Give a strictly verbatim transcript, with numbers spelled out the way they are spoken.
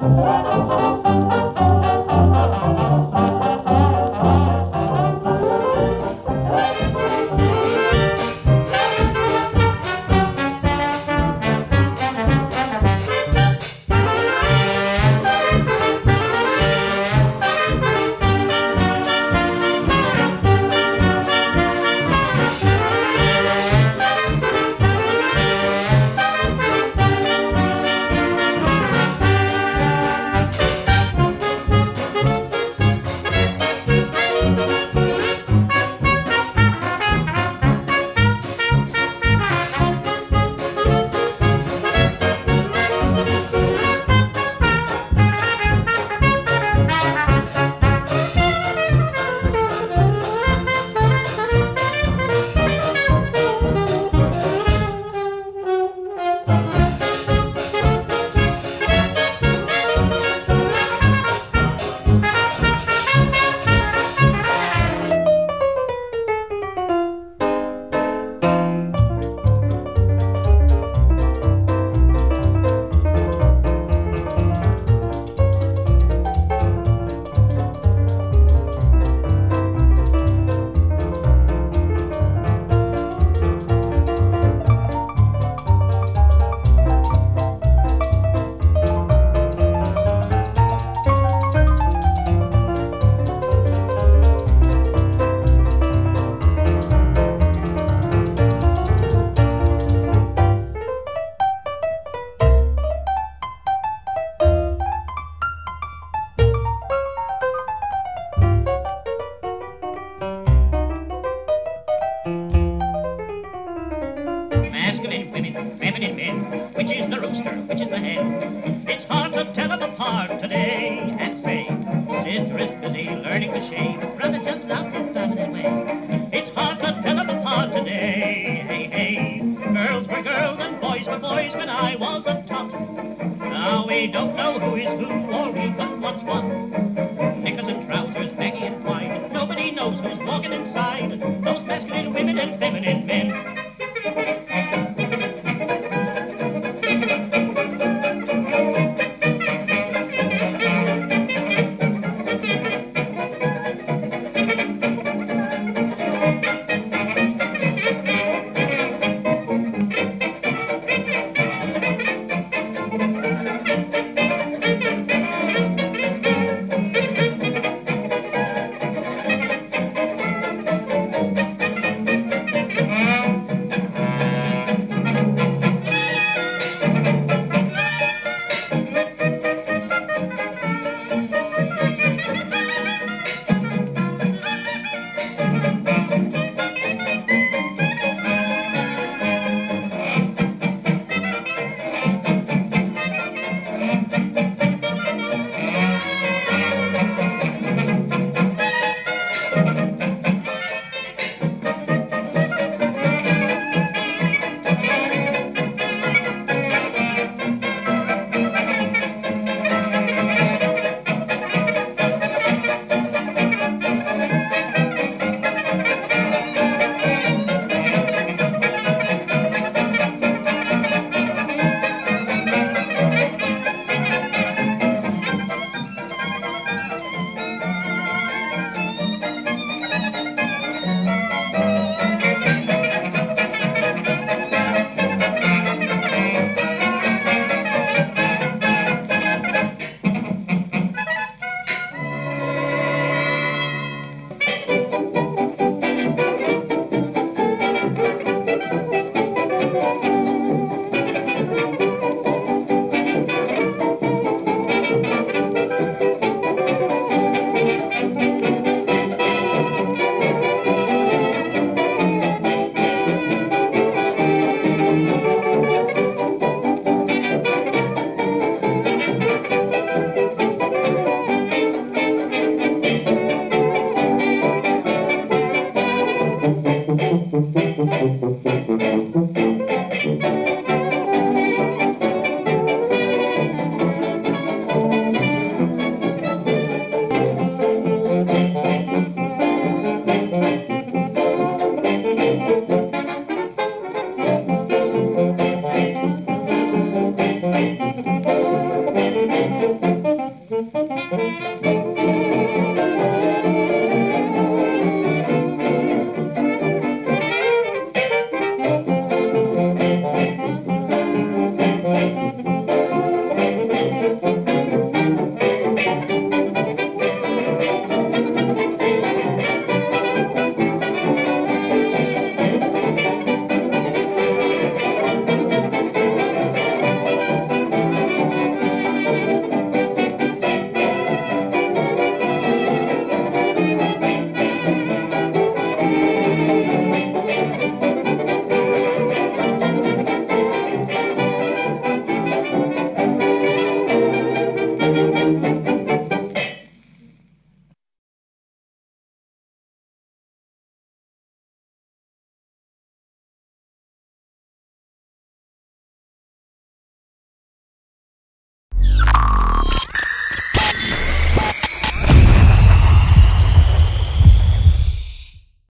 Masculine women, feminine men, which is the rooster, which is the hen? It's hard to tell them apart today and say, sister is busy learning to shave, brother just loves his feminine way. It's hard to tell them apart today, hey, hey. Girls were girls and boys were boys when I was a tot. Now we don't know who is who or even what's what. Knickers and trousers, baggy and wide, nobody knows who's walking inside those masculine women and feminine men. Thank you.